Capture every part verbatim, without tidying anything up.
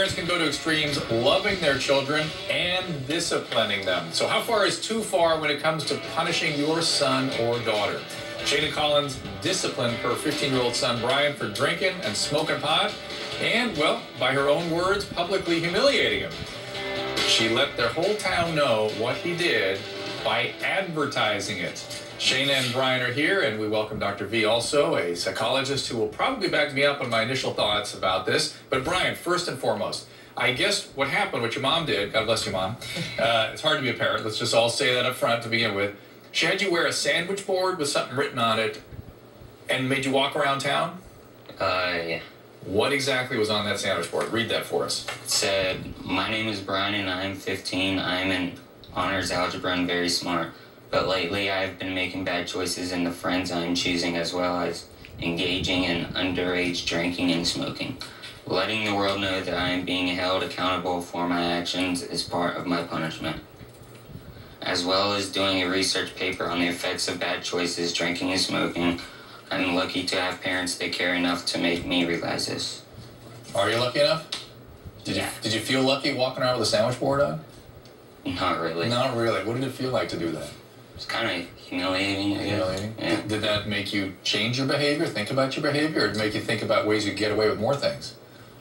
parents can go to extremes loving their children and disciplining them. So how far is too far when it comes to punishing your son or daughter? Shayna Collins disciplined her fifteen-year-old son Brian for drinking and smoking pot and, well, by her own words, publicly humiliating him. She let their whole town know what he did by advertising it. Shayna and Brian are here, and we welcome Doctor V also, a psychologist who will probably back me up on my initial thoughts about this. But Brian, first and foremost, I guess what happened, what your mom did, God bless you, Mom, uh, it's hard to be a parent, let's just all say that up front to begin with. She had you wear a sandwich board with something written on it and made you walk around town? Uh, yeah. What exactly was on that sandwich board? Read that for us. It said, "My name is Brian and I'm fifteen. I'm in honors algebra and very smart. But lately I've been making bad choices in the friends I'm choosing, as well as engaging in underage drinking and smoking. Letting the world know that I am being held accountable for my actions is part of my punishment. As well as doing a research paper on the effects of bad choices, drinking and smoking. I'm lucky to have parents that care enough to make me realize this." Are you lucky enough? Did Yeah. you did you feel lucky walking around with a sandwich board on? Not really. Not really. What did it feel like to do that? It's kind of humiliating, I guess. Humiliating? Yeah. Did, did that make you change your behavior, think about your behavior, or did it make you think about ways you get away with more things?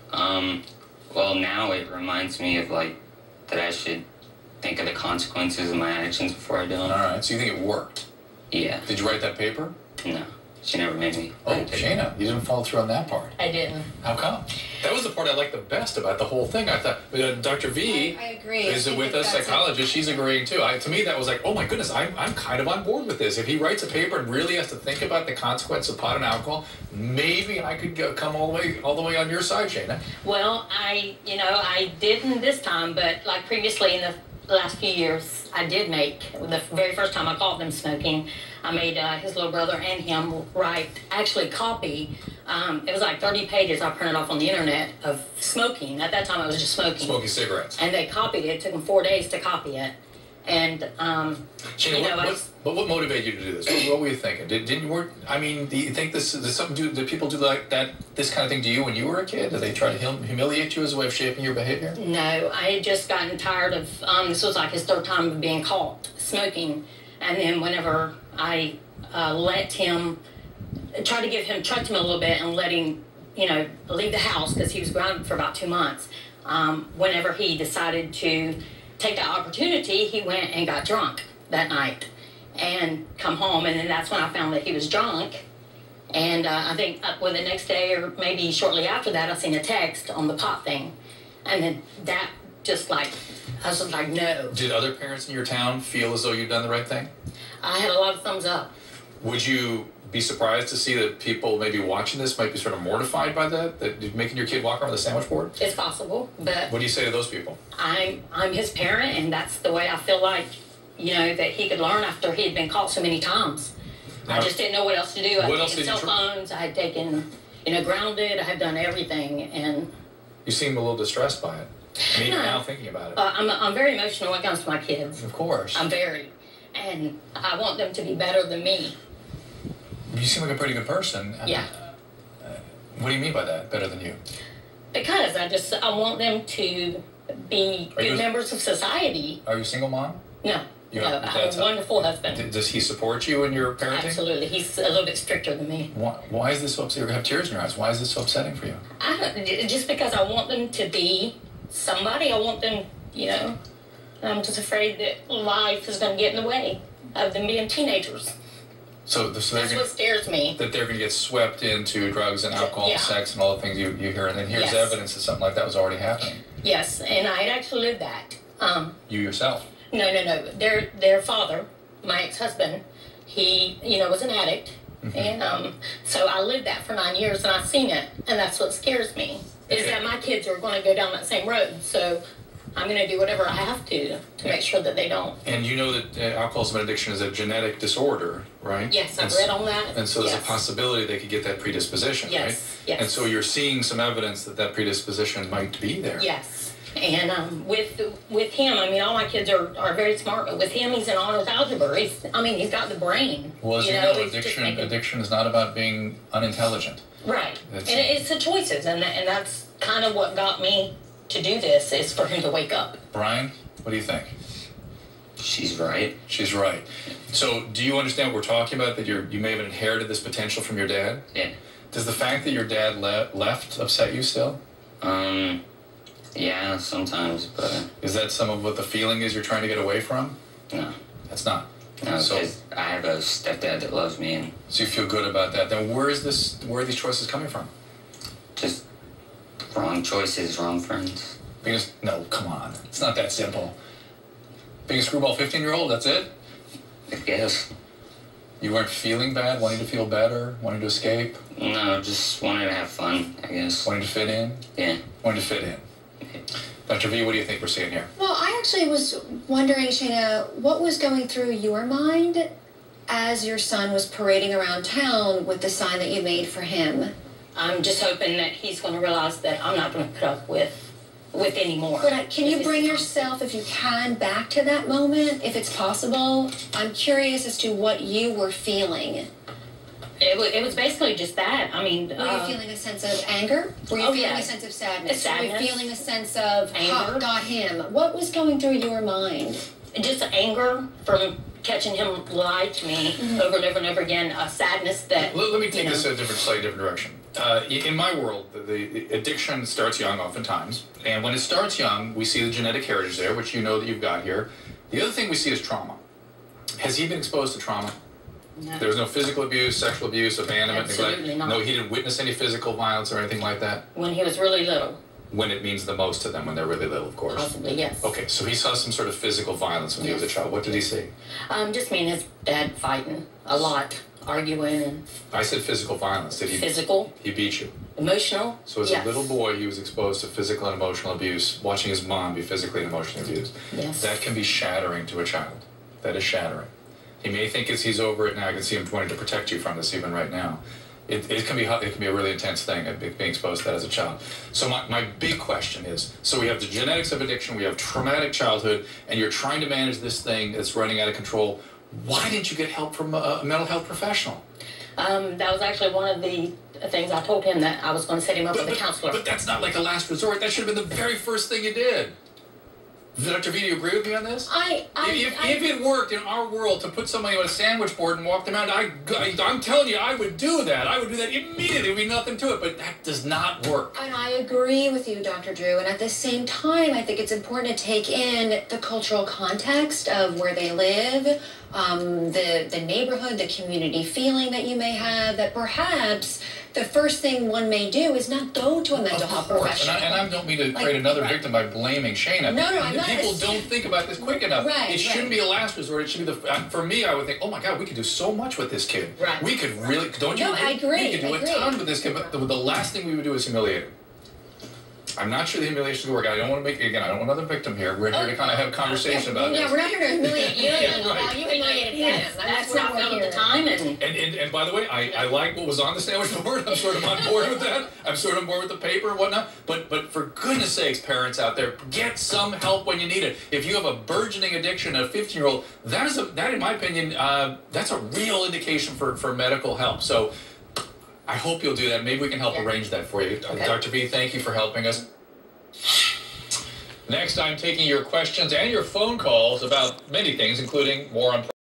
Um, well, now it reminds me of, like, that I should think of the consequences of my actions before I do them. All right, so you think it worked? Yeah. Did you write that paper? No. She never made me. Oh, write it. Shayna, you didn't follow through on that part. I didn't. How come? That was the part I liked the best about the whole thing. I thought, uh, Doctor V I, I agree. is I think with that us, that's psychologist. She's agreeing too. I, to me, that was like, oh my goodness, I'm, I'm kind of on board with this. If he writes a paper and really has to think about the consequence of pot and alcohol, maybe I could go, come all the way, all the way on your side, Shayna. Well, I, you know, I didn't this time, but like previously in the last few years, I did make, the very first time I caught them smoking, I made uh, his little brother and him write, actually copy, um, it was like thirty pages I printed off on the internet of smoking. At that time, it was just smoking. Smoking cigarettes. And they copied it. It took them four days to copy it. And, um, Shayna, you know, what, I, what, but what motivated you to do this? What, what were you thinking? Did, didn't you work? I mean, do you think this is something? Do, did people do like that? This kind of thing to you when you were a kid? Did they try to hum, humiliate you as a way of shaping your behavior? No, I had just gotten tired of, um, this was like his third time of being caught smoking. And then whenever I uh, let him, try to give him, trust him a little bit and let him, you know, leave the house because he was grounded for about two months. Um, whenever he decided to take that opportunity, he went and got drunk that night and come home. And then that's when I found that he was drunk. And uh, I think uh, well, the next day or maybe shortly after that, I seen a text on the pot thing. And then that just like, I was just like, no. Did other parents in your town feel as though you'd done the right thing? I had a lot of thumbs up. Would you be surprised to see that people maybe watching this might be sort of mortified by that? That you're making your kid walk around with a sandwich board? It's possible, but What do you say to those people? I'm I'm his parent, and that's the way I feel like, you know, that he could learn after he had been caught so many times. Now, I just didn't know what else to do. I what had else taken did you cell try? phones, I had taken, you know, grounded, I had done everything, and You seem a little distressed by it. And even No. now thinking about it. uh, I'm I'm very emotional when it comes to my kids. Of course. I'm very, and I want them to be better than me. You seem like a pretty good person. Yeah. Uh, what do you mean by that? Better than you? Because I just I want them to be Are you good a- members of society. Are you a single mom? No, You no, have- I that's have a a- wonderful husband. D- does he support you in your parenting? Absolutely, he's a little bit stricter than me. Why, why is this so upsetting? You have tears in your eyes. Why is this so upsetting for you? I don't, just because I want them to be somebody. I want them, you know. I'm just afraid that life is going to get in the way of them being teenagers. So, so they're That's gonna, what scares me. that they're going to get swept into drugs and alcohol, Yeah. and sex, and all the things you, you hear, and then here's Yes. evidence that something like that was already happening. Yes, and I had actually lived that. Um, You yourself. no, no, no. Their their father, my ex-husband, he, you know, was an addict, Mhm. and um, so I lived that for nine years, and I've seen it, and that's what scares me. Is Okay. that my kids are going to go down that same road? So I'm going to do whatever I have to to make sure that they don't. And you know that uh, alcoholism and addiction is a genetic disorder, right? Yes, I've and, read on that. And so there's yes. a possibility they could get that predisposition, Yes, right? yes. And so you're seeing some evidence that that predisposition might be there. Yes, and um, with with him, I mean, all my kids are, are very smart, but with him, he's in honors algebra. He's, I mean, he's got the brain. Well, as you, know, he's just addiction making- addiction is not about being unintelligent. Right, That's- and it's the choices, and and that's kind of what got me to do this is for him to wake up. Brian, what do you think? She's right. She's right. So, do you understand what we're talking about? That you're, you may have inherited this potential from your dad? Yeah. Does the fact that your dad le- left upset you still? Um, yeah, sometimes, but Is that some of what the feeling is you're trying to get away from? no. That's not. No, So- because I have a stepdad that loves me and So you feel good about that. Then where is this? Where are these choices coming from? just wrong choices, wrong friends. Because no, come on, it's not that simple. Being a screwball fifteen-year-old, that's it. I guess. You weren't feeling bad, wanting to feel better, wanting to escape, No, just wanted to have fun, I guess. wanting to fit in, Yeah. wanting to fit in. Doctor V, what do you think we're seeing here? Well, I actually was wondering, Shayna, what was going through your mind as your son was parading around town with the sign that you made for him? I'm just hoping that he's going to realize that I'm not going to put up with with any more. But uh, can you This bring is- yourself, if you can, back to that moment, if it's possible? I'm curious as to what you were feeling. It, wa- it was basically just that. I mean, Were uh, you feeling a sense of anger? Were you Oh, feeling yeah. a sense of sadness? A Were you sadness. feeling a sense of, ha, Anger. got him? What was going through your mind? just anger from catching him lie to me over and over and over again. A sadness that. Let, let me take you know, this a different, slightly different direction. Uh, in my world, the, the addiction starts young oftentimes. And when it starts young, we see the genetic heritage there, which you know that you've got here. The other thing we see is trauma. Has he been exposed to trauma? No. There was no physical abuse, sexual abuse, abandonment, Absolutely neglect? not. No, he didn't witness any physical violence or anything like that? When he was really little, When it means the most to them, when they're really little, of course. possibly, yes. Okay, so he saw some sort of physical violence when he was a Yes. child. What did he see? Um, just me and his dad fighting a lot, arguing, and I said physical violence. Did he? physical, He beat you. emotional. So as yes. a little boy, he was exposed to physical and emotional abuse, watching his mom be physically and emotionally abused. Yes. That can be shattering to a child. That is shattering. He may think as he's over it now, I can see him wanting to protect you from this even right now. It, it can be it can be a really intense thing, uh, being exposed to that as a child. So my, my big question is, so we have the genetics of addiction, we have traumatic childhood, and you're trying to manage this thing that's running out of control. Why didn't you get help from a, a mental health professional? Um, that was actually one of the things I told him, that I was going to set him up But, with a but, counselor. but that's not like a last resort. That should have been the very first thing you did. Doctor V, do you agree with me on this? I, I, If, I if it worked in our world to put somebody on a sandwich board and walk them around, I, I, I'm telling you, I would do that. I would do that immediately. There would be nothing to it. But that does not work. And I agree with you, Doctor Drew. And at the same time, I think it's important to take in the cultural context of where they live, um, the, the neighborhood, the community feeling that you may have, that perhaps the first thing one may do is not go to a mental Of health course. professional. And I, and I don't mean to Like, create another right. victim by blaming Shayna. No, no, I'm not People ass- don't think about this quick enough. Right, it shouldn't right. be a last resort. It should be the. uh, For me, I would think, oh my God, we could do so much with this kid. Right. We could really. Don't you? No, I agree, We could do I a agree. ton with this kid. But the, the last thing we would do is humiliate him. I'm not sure the humiliation will work. I don't want to make again. I don't want another victim here. We're here to kind of have a conversation about Yeah, this. we're not here to humiliate you. Yeah, right. Well, you humiliated him. Yes, That's, that's what what I we're felt at here. the time, and And, and, and by the way, I, I like what was on the sandwich board. I'm sort of on board with that. I'm sort of on board with the paper and whatnot. But but for goodness sakes, parents out there, get some help when you need it. If you have a burgeoning addiction, a fifteen-year-old, that is a that, in my opinion, uh, that's a real indication for, for medical help. So I hope you'll do that. Maybe we can help Yeah. arrange that for you. Okay. Doctor V, thank you for helping us. Next, I'm taking your questions and your phone calls about many things, including war on